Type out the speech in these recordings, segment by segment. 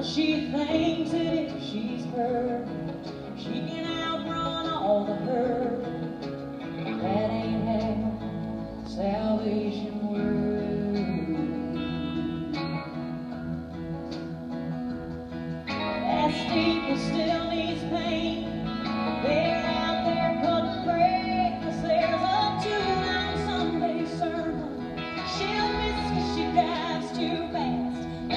She thinks that if she's perfect, she can outrun all the hurt. That ain't how salvation works. That steeple still needs paint. They're out there cutting grass. There's a tune on Sunday sermon she'll miss 'cause she drives too fast.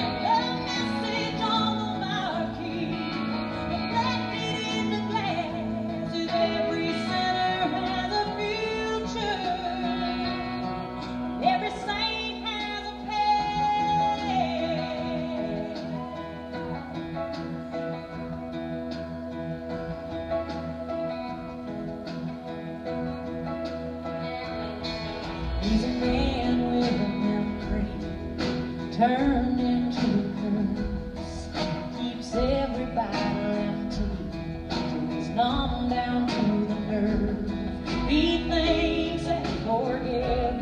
He's a man with a memory turned into a curse. Keeps everybody empty till he's numb down to the nerve. He thinks that forgiveness